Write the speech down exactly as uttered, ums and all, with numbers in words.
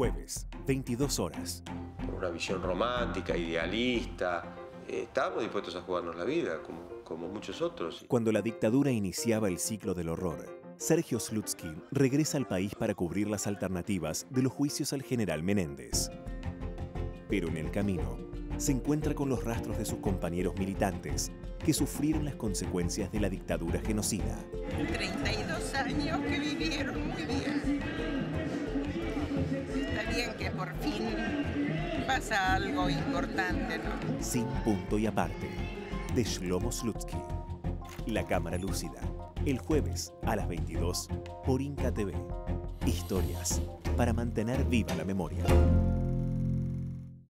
Jueves, veintidós horas. Con una visión romántica, idealista, eh, estábamos dispuestos a jugarnos la vida, como, como muchos otros. Cuando la dictadura iniciaba el ciclo del horror, Sergio Slutsky regresa al país para cubrir las alternativas de los juicios al general Menéndez. Pero en el camino, se encuentra con los rastros de sus compañeros militantes que sufrieron las consecuencias de la dictadura genocida. treinta y dos años que vivieron muy bien. Está bien que por fin pasa algo importante, ¿no? Sin punto y aparte, de Shlomo Slutsky. La Cámara Lúcida, el jueves a las veintidós por Inca T V. Historias para mantener viva la memoria.